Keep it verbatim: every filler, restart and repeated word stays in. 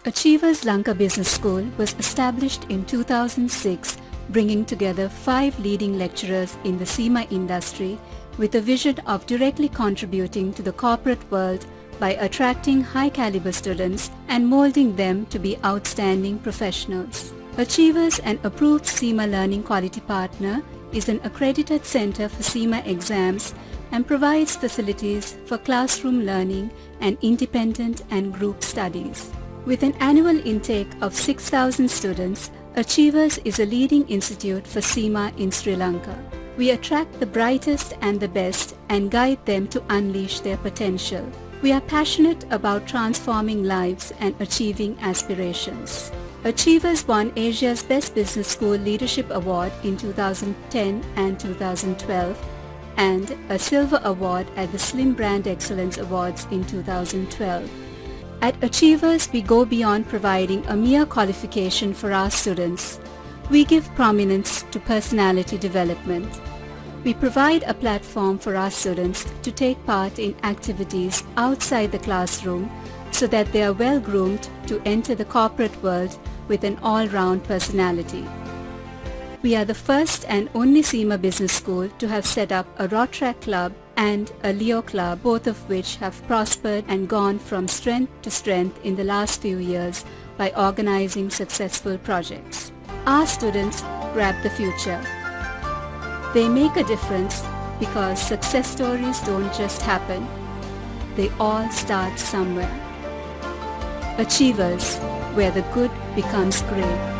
Achievers Lanka Business School was established in two thousand six, bringing together five leading lecturers in the SEMA industry with a vision of directly contributing to the corporate world by attracting high-caliber students and molding them to be outstanding professionals. Achievers, an approved SEMA Learning Quality Partner, is an accredited center for SEMA exams and provides facilities for classroom learning and independent and group studies. With an annual intake of six thousand students, Achievers is a leading institute for SEMA in Sri Lanka. We attract the brightest and the best and guide them to unleash their potential. We are passionate about transforming lives and achieving aspirations. Achievers won Asia's Best Business School Leadership Award in two thousand ten and two thousand twelve and a Silver Award at the Slim Brand Excellence Awards in two thousand twelve. At Achievers, we go beyond providing a mere qualification for our students. We give prominence to personality development. We provide a platform for our students to take part in activities outside the classroom so that they are well groomed to enter the corporate world with an all-round personality. We are the first and only SEMA Business School to have set up a Rotaract Club and a Leo Club, both of which have prospered and gone from strength to strength in the last few years by organizing successful projects. Our students grab the future. They make a difference because success stories don't just happen. They all start somewhere. Achievers, where the good becomes great.